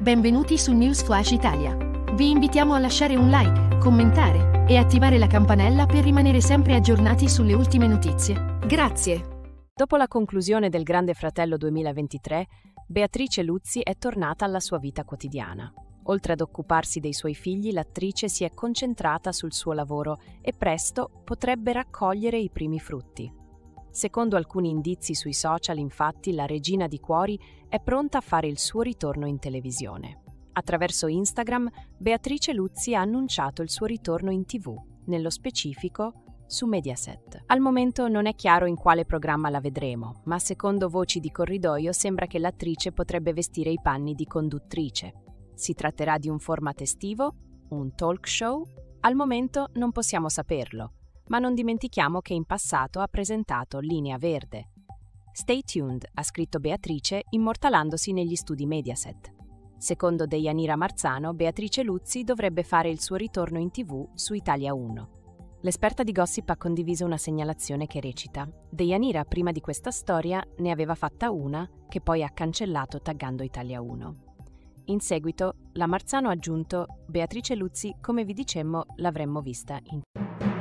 Benvenuti su News Flash Italia. Vi invitiamo a lasciare un like, commentare e attivare la campanella per rimanere sempre aggiornati sulle ultime notizie. Grazie. Dopo la conclusione del Grande Fratello 2023, Beatrice Luzzi è tornata alla sua vita quotidiana. Oltre ad occuparsi dei suoi figli, l'attrice si è concentrata sul suo lavoro e presto potrebbe raccogliere i primi frutti. Secondo alcuni indizi sui social, infatti, la regina di cuori è pronta a fare il suo ritorno in televisione. Attraverso Instagram, Beatrice Luzzi ha annunciato il suo ritorno in TV, nello specifico su Mediaset. Al momento non è chiaro in quale programma la vedremo, ma secondo voci di corridoio sembra che l'attrice potrebbe vestire i panni di conduttrice. Si tratterà di un format estivo, un talk show? Al momento non possiamo saperlo, ma non dimentichiamo che in passato ha presentato Linea Verde. Stay tuned, ha scritto Beatrice, immortalandosi negli studi Mediaset. Secondo Deianira Marzano, Beatrice Luzzi dovrebbe fare il suo ritorno in TV su Italia 1. L'esperta di gossip ha condiviso una segnalazione che recita: Deianira prima di questa storia ne aveva fatta una che poi ha cancellato taggando Italia 1. In seguito, la Marzano ha aggiunto: Beatrice Luzzi, come vi dicemmo, l'avremmo vista in